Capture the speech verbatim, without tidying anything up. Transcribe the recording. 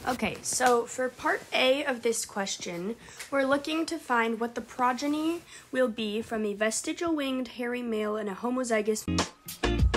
Okay, so for part A of this question, we're looking to find what the progeny will be from a vestigial-winged hairy male and a homozygous